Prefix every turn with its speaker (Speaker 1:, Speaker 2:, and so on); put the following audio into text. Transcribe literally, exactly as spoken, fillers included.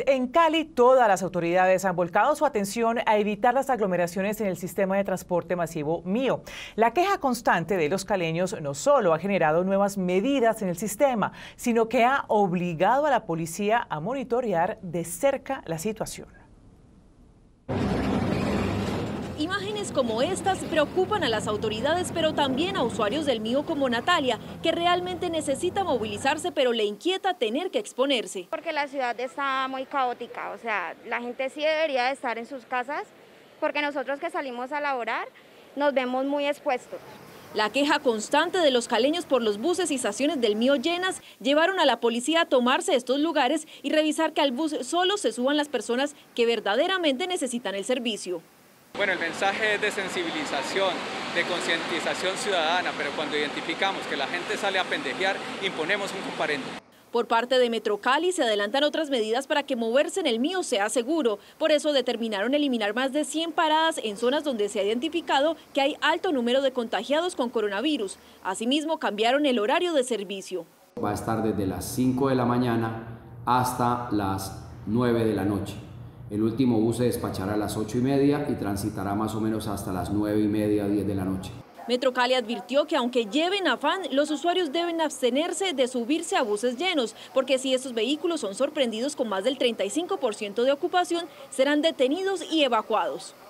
Speaker 1: En Cali, todas las autoridades han volcado su atención a evitar las aglomeraciones en el sistema de transporte masivo Mío. La queja constante de los caleños no solo ha generado nuevas medidas en el sistema, sino que ha obligado a la policía a monitorear de cerca la situación.
Speaker 2: Imágenes como estas preocupan a las autoridades, pero también a usuarios del Mío como Natalia, que realmente necesita movilizarse, pero le inquieta tener que exponerse.
Speaker 3: Porque la ciudad está muy caótica, o sea, la gente sí debería de estar en sus casas, porque nosotros que salimos a laborar nos vemos muy expuestos.
Speaker 2: La queja constante de los caleños por los buses y estaciones del Mío llenas llevaron a la policía a tomarse estos lugares y revisar que al bus solo se suban las personas que verdaderamente necesitan el servicio.
Speaker 4: Bueno, el mensaje es de sensibilización, de concientización ciudadana, pero cuando identificamos que la gente sale a pendejear, imponemos un comparendo.
Speaker 2: Por parte de Metro Cali se adelantan otras medidas para que moverse en el Mío sea seguro. Por eso determinaron eliminar más de cien paradas en zonas donde se ha identificado que hay alto número de contagiados con coronavirus. Asimismo, cambiaron el horario de servicio.
Speaker 5: Va a estar desde las cinco de la mañana hasta las nueve de la noche. El último bus se despachará a las ocho y media y transitará más o menos hasta las nueve y media, diez de la noche.
Speaker 2: Metro Cali advirtió que aunque lleven afán, los usuarios deben abstenerse de subirse a buses llenos, porque si estos vehículos son sorprendidos con más del treinta y cinco por ciento de ocupación, serán detenidos y evacuados.